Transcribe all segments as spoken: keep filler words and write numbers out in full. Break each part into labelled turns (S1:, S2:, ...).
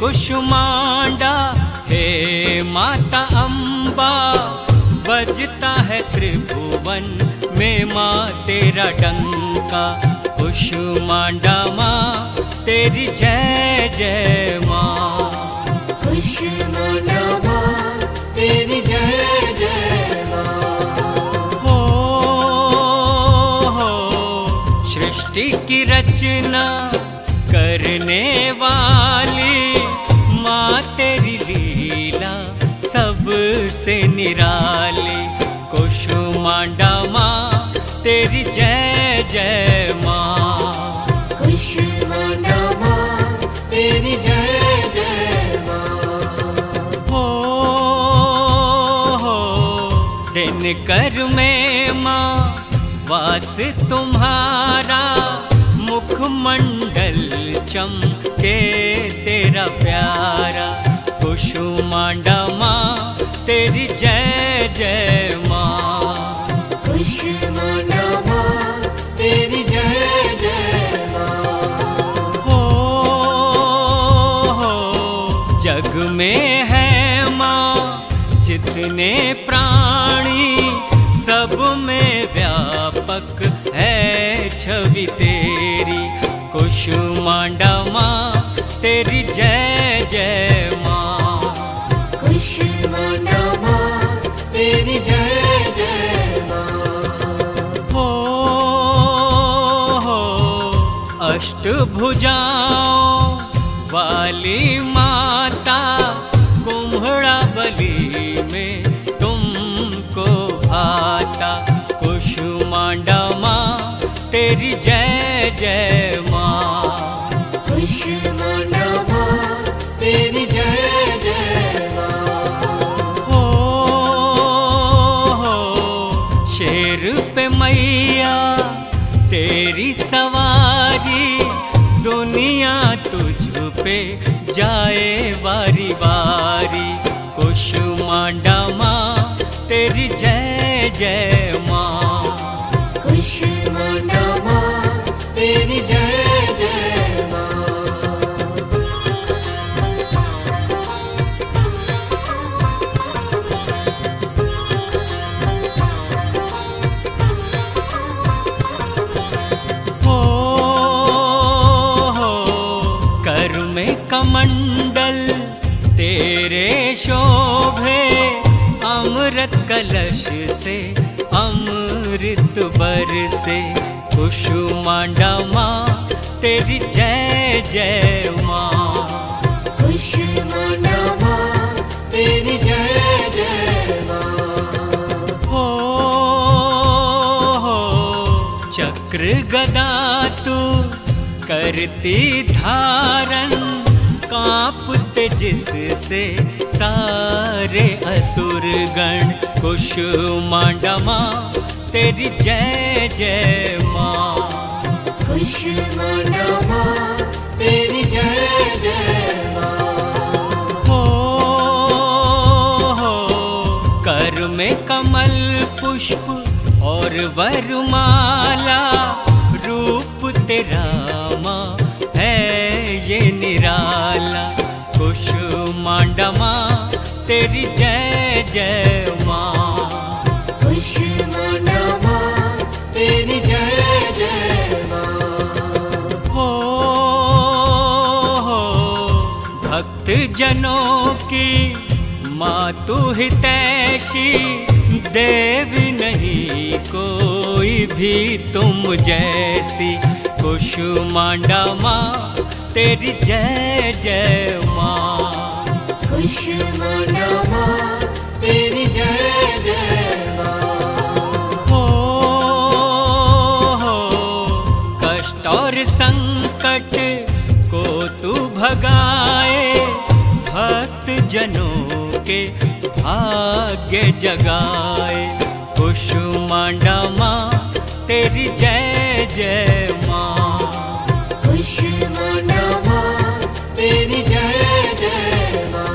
S1: कुष्मांडा हे माता अम्बा, बजता है त्रिभुवन में माँ तेरा डंका। कुष्मांडा माँ तेरी जय जय माँ,
S2: कुष्मांडा माँ तेरी जय जय माँ।
S1: हो हो सृष्टि की रचना करने वाली माँ तेरी लीला सबसे निराली। कुष्मांडा माँ तेरी जय जय माँ,
S2: कुष्मांडा माँ तेरी जय जय माँ।
S1: हो हो दिनकर में माँ वास तुम्हारा, मुखमंडल चमके तेरा प्यारा। कुष्मांडा माँ तेरी जय जय माँ,
S2: कुष्मांडा माँ तेरी जय जय माँ।
S1: हो हो जग में है माँ जितने प्राणी, सब में व्यापक है छवि तेरी। कुष्मांडा माँ तेरी जय जय माँ,
S2: कुष्मांडा माँ तेरी जय जय माँ।
S1: हो हो अष्टभुजाओं वाली माता, कुम्हड़ा बलि में तुमको भाता। कुष्मांडा माँ तेरी जय जय माँ,
S2: कुष्मांडा माँ तेरी जय जय माँ।
S1: हो हो शेर पे मैया तेरी सवारी, दुनिया तुझ पे जाए बारी बारी। कुष्मांडा माँ तेरी जय जय माँ,
S2: कुष्मांडा माँ तेरी जय जय माँ।
S1: हो हो कर में कमंडल तेरे शोभे, अमृत कलश से अमृत बरसे। कुष्मांडा माँ तेरी जय जय माँ,
S2: कुष्मांडा माँ तेरी जय जय माँ।
S1: हो हो चक्र गदा तू करती धारण, कांपते जिससे सारे असुर गण। कुष्मांडा माँ तेरी जय जय माँ,
S2: कुष्मांडा माँ तेरी जय जय माँ।
S1: हो हो कर में कमल पुष्प और वरमाला, रूप तेरा माँ है ये निराला। कुष्मांडा माँ तेरी जय जय माँ,
S2: कुष्मांडा माँ तेरी जय जय माँ।
S1: हो हो भक्त जनों की माँ तू हितैषी, देवी नहीं कोई भी तुम जैसी। कुष्मांडा माँ तेरी जय जय माँ,
S2: कुष्मांडा माँ तेरी जय जय माँ।
S1: हो हो कष्ट और संकट को तू भगाए, भक्त जनों के भाग्य जगाए। कुष्मांडा माँ तेरी जय जय माँ,
S2: कुष्मांडा माँ तेरी जय जय माँ।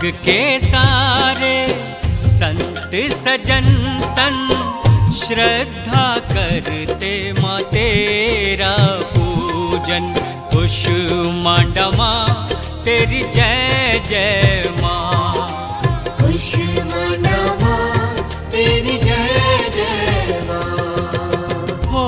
S1: जग के सारे संत सजन तन श्रद्धा करते माँ तेरा पूजन। कुसुमांडा माँ तेरी जय जय माँ,
S2: कुसुमांडा माँ तेरी जय जय माँ।
S1: हो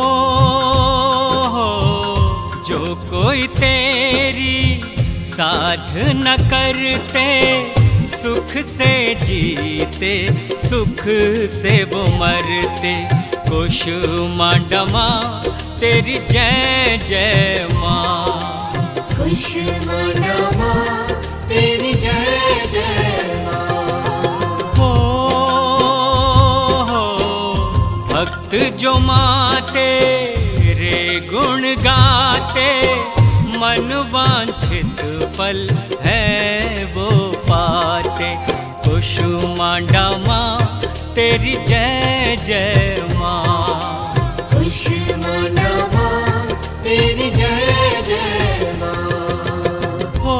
S1: हो जो कोई तेरी साधना करते सुख से जीते सुख से वो मरते। कुसुमांडा माँ तेरी जय जय माँ,
S2: कुसुमांडा माँ तेरी जय जय माँ।
S1: हो हो भक्त जो माँ तेरे गुण गाते मन वांछित फल है वो पाते। कुसुमांडा माँ तेरी जय जय माँ,
S2: कुसुमांडा माँ तेरी जय जय माँ।
S1: हो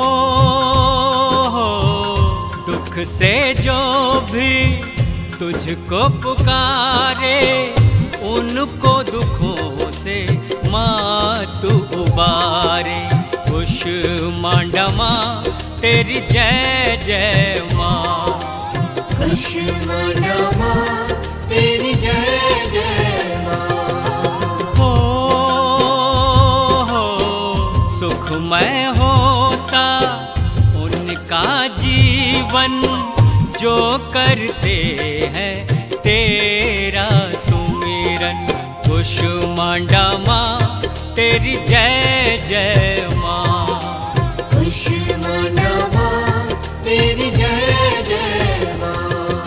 S1: हो दुख से जो भी तुझको पुकारे उनको दुखों से माँ तू उबारे। कुसुमांडा माँ तेरी जय जय माँ,
S2: कुसुमांडा माँ तेरी जय जय माँ।
S1: हो हो सुखमय होता उनका जीवन जो करते हैं तेरा सुमिरन। कुसुमांडा माँ तेरी जय जय माँ,
S2: कुसुमांडा माँ तेरी जय जय माँ।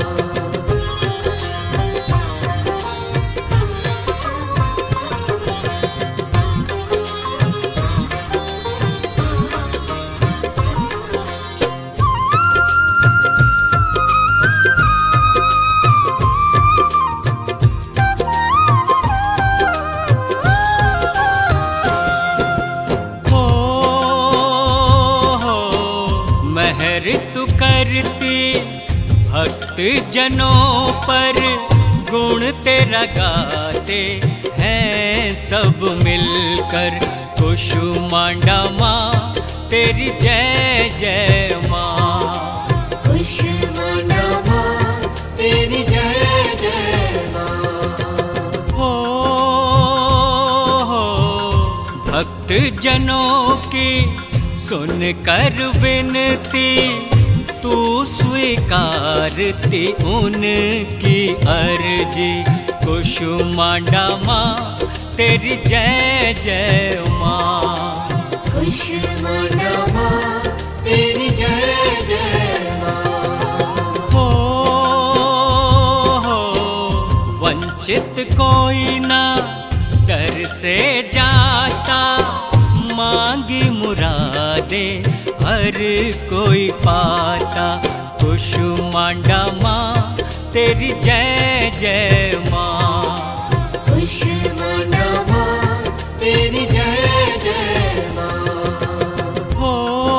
S1: ऋतु करती भक्त जनों पर गुण तेरा गाते हैं सब मिलकर। कुसुमांडा माँ तेरी जय जय माँ,
S2: कुसुमांडा माँ तेरी जय जय माँ।
S1: हो हो भक्त जनों की सुन कर विनती तू स्वीकारती उनकी अर्जी। कुसुमांडा माँ तेरी जय जय माँ,
S2: कुसुमांडा माँ तेरी जय जय माँ।
S1: हो हो वंचित कोई ना दर से जाता मांगी मुरादे हर कोई पाता। कुसुमांडा माँ तेरी जय जय माँ,
S2: कुसुमांडा माँ तेरी जय जय माँ।
S1: हो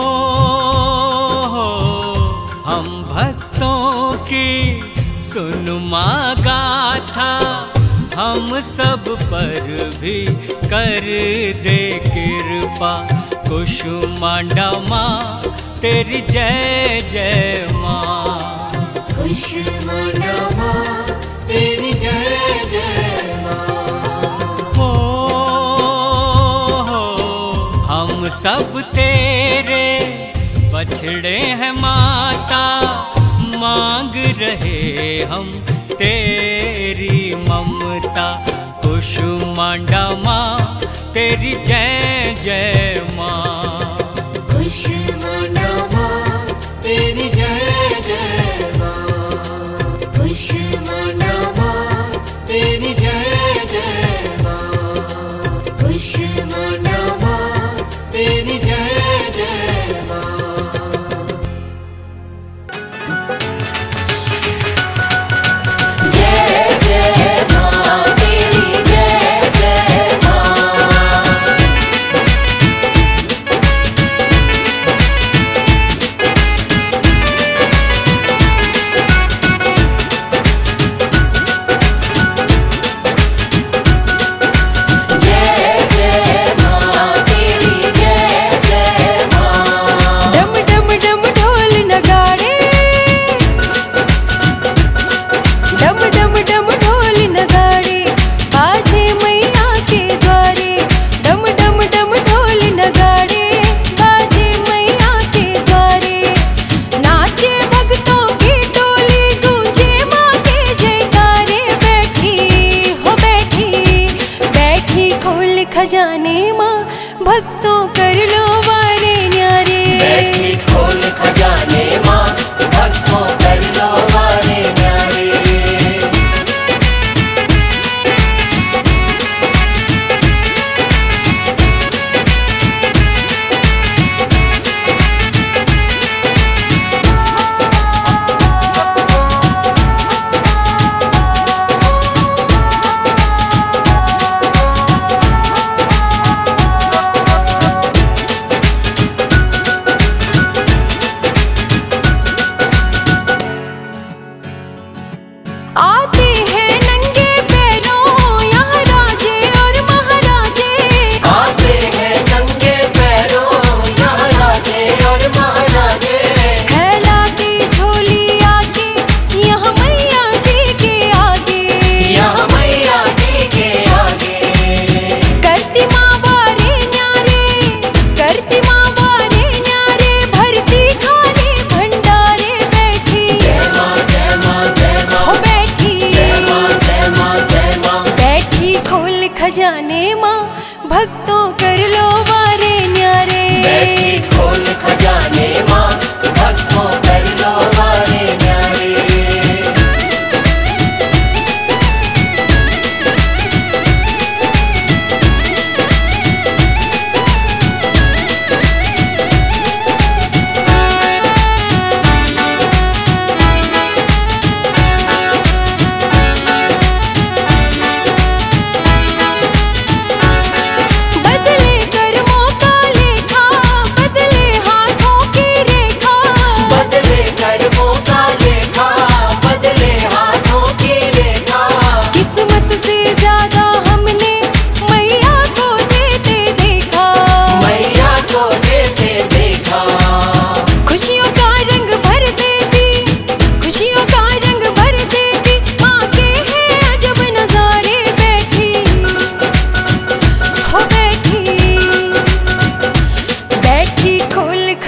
S1: हो हम भक्तों की सुन माँ गाथा हम सब पर भी कर दे कृपा। कुसुमांडा माँ तेरी जय जय माँ,
S2: कुसुमांडा माँ तेरी जय जय माँ।
S1: हो हो हम सब तेरे बछड़े हैं माता मांग रहे हम तेरी ममता। कुसुमांडा माँ तेरी जय जय माँ,
S2: कुसुमांडा माँ तेरी जय जय माँ। कुसुमांडा माँ तेरी जय जय माँ, कुसुमांडा माँ तेरी जय जय माँ।
S3: जय जय माँ तेरी जय जय माँ।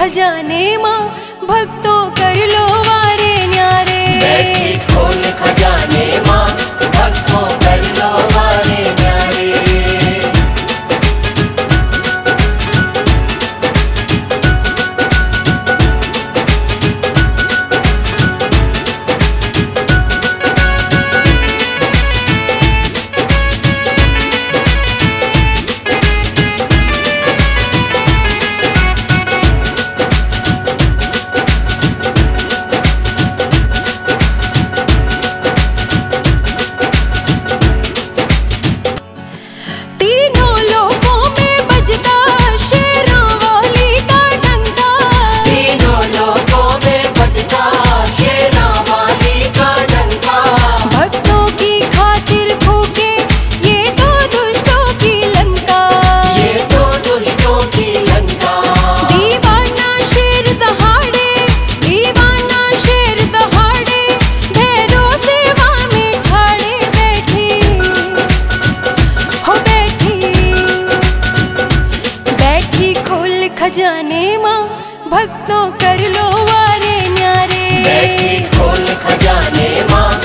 S4: खजाने माँ, भक्तों कर लो वारे न्यारे।
S3: बैठी खोल खजाने माँ, भक्तों कर लो वारे न्यारे।
S4: खजाने माँ, भक्तों कर लो वारे न्यारे।
S3: बैठी खोल खजाने माँ,